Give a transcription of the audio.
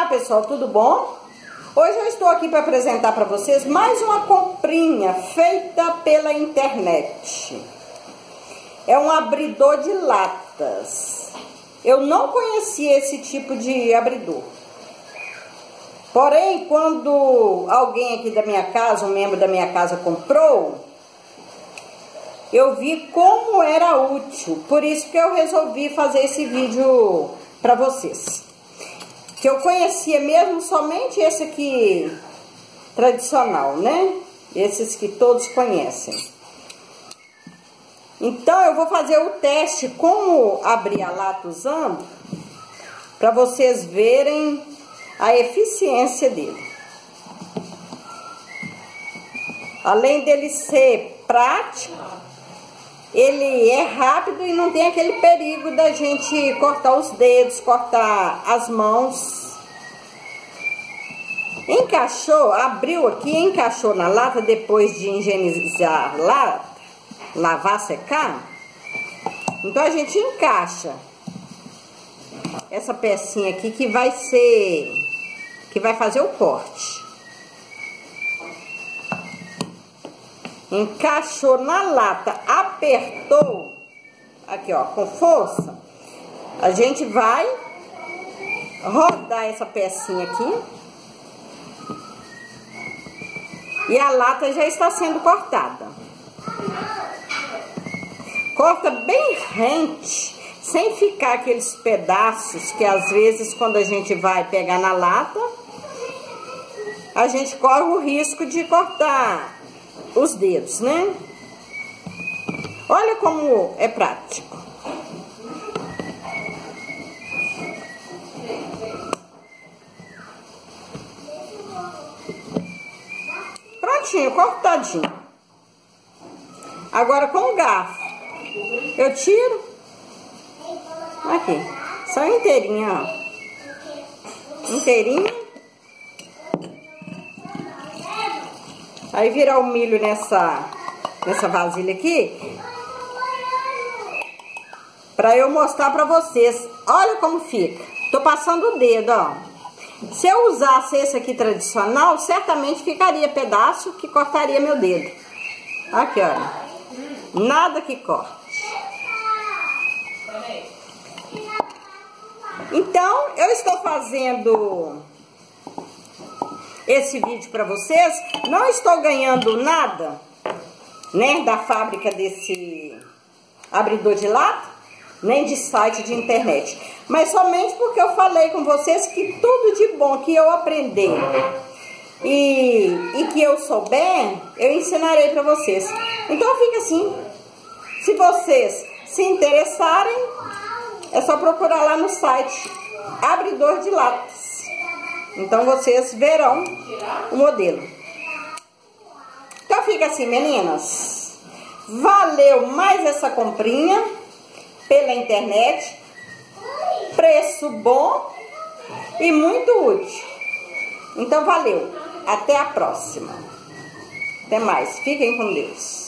Olá pessoal, tudo bom? Hoje eu estou aqui para apresentar para vocês mais uma comprinha feita pela internet. É um abridor de latas. Eu não conhecia esse tipo de abridor. Porém, quando alguém aqui da minha casa, um membro da minha casa comprou, eu vi como era útil. Por isso que eu resolvi fazer esse vídeo para vocês. Que eu conhecia mesmo somente esse aqui tradicional, né? Esses que todos conhecem. Então eu vou fazer o teste como abrir a lata usando, para vocês verem a eficiência dele. Além dele ser prático, ele é rápido e não tem aquele perigo da gente cortar os dedos, cortar as mãos. Encaixou, abriu aqui, encaixou na lata depois de higienizar a lata, lavar, secar. Então a gente encaixa essa pecinha aqui que vai fazer o corte. Encaixou na lata, apertou, aqui ó, com força, a gente vai rodar essa pecinha aqui e a lata já está sendo cortada. Corta bem rente, sem ficar aqueles pedaços que às vezes quando a gente vai pegar na lata, a gente corre o risco de cortar os dedos, né? Olha como é prático. Prontinho, cortadinho. Agora com o garfo, eu tiro. Aqui, só inteirinha, ó. Inteirinha. Aí virar o milho nessa vasilha aqui, pra eu mostrar pra vocês. Olha como fica. Tô passando o dedo, ó. Se eu usasse esse aqui tradicional, certamente ficaria pedaço que cortaria meu dedo. Aqui, olha. Nada que corte. Então, eu estou fazendo esse vídeo para vocês. Não estou ganhando nada, né, da fábrica desse abridor de lata, nem de site de internet, mas somente porque eu falei com vocês que tudo de bom que eu aprender e que eu souber, eu ensinarei para vocês. Então fica assim, se vocês se interessarem, é só procurar lá no site abridor de latas. Então vocês verão o modelo. Então fica assim, meninas. Valeu mais essa comprinha pela internet. Preço bom e muito útil. Então valeu. Até a próxima. Até mais. Fiquem com Deus.